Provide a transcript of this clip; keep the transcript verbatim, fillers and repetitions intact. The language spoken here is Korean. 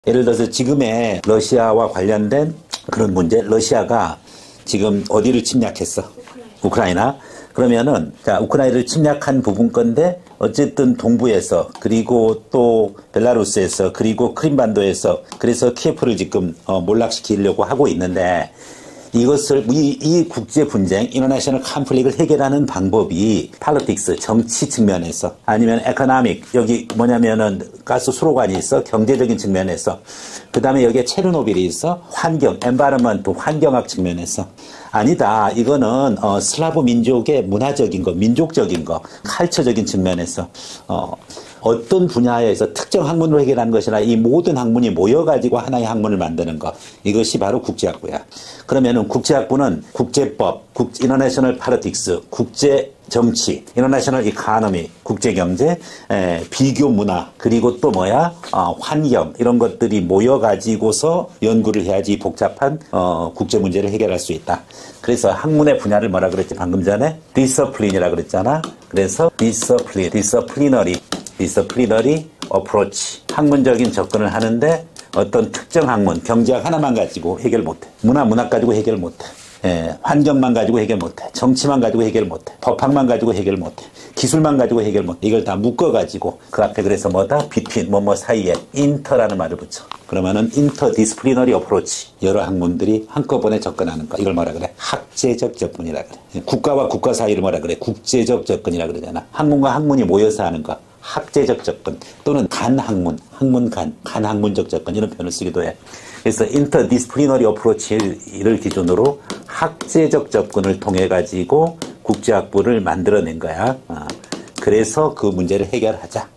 예를 들어서 지금의 러시아와 관련된 그런 문제, 러시아가 지금 어디를 침략했어? 우크라이나. 그러면은 자 우크라이나를 침략한 부분 건데 어쨌든 동부에서 그리고 또 벨라루스에서 그리고 크림반도에서 그래서 키예프를 지금 어, 몰락시키려고 하고 있는데 이것을 이, 이 국제 분쟁, 인터내셔널 컨플릭트를 해결하는 방법이 politics, 정치 측면에서 아니면 economic, 여기 뭐냐면은 가스 수로관이 있어, 경제적인 측면에서 그 다음에 여기에 체르노빌이 있어, 환경, environment, 환경학 측면에서 아니다. 이거는 어, 슬라브 민족의 문화적인 거, 민족적인 거, 칼처적인 측면에서 어, 어떤 분야에서 특정 학문으로 해결하는 것이나 이 모든 학문이 모여가지고 하나의 학문을 만드는 것. 이것이 바로 국제학부야. 그러면은 국제학부는 국제법, 국, 인터내셔널 팔리틱스, 국제 정치, 인터내셔널 이코노미, 국제경제, 에, 비교 문화, 그리고 또 뭐야? 어, 환경, 이런 것들이 모여가지고서 연구를 해야지 복잡한, 어, 국제 문제를 해결할 수 있다. 그래서 학문의 분야를 뭐라 그랬지? 방금 전에? discipline이라 그랬잖아. 그래서 discipline, disciplinary, disciplinary approach. 학문적인 접근을 하는데 어떤 특정 학문, 경제학 하나만 가지고 해결 못해. 문화, 문학 가지고 해결 못해. 예, 환경만 가지고 해결 못해. 정치만 가지고 해결 못해. 법학만 가지고 해결 못해. 기술만 가지고 해결 못해. 이걸 다 묶어가지고 그 앞에 그래서 뭐다? between, 뭐뭐 사이에 inter라는 말을 붙여. 그러면은 interdisciplinary approach. 여러 학문들이 한꺼번에 접근하는 거. 이걸 뭐라 그래? 학제적 접근이라 그래. 국가와 국가 사이를 뭐라 그래? 국제적 접근이라 그러잖아. 학문과 학문이 모여서 하는 거. 학제적 접근 또는 간학문, 학문 간, 간학문적 접근 이런 표현을 쓰기도 해. 그래서 interdisciplinary approach를 기준으로 학제적 접근을 통해 가지고 국제학부를 만들어낸 거야. 그래서 그 문제를 해결하자.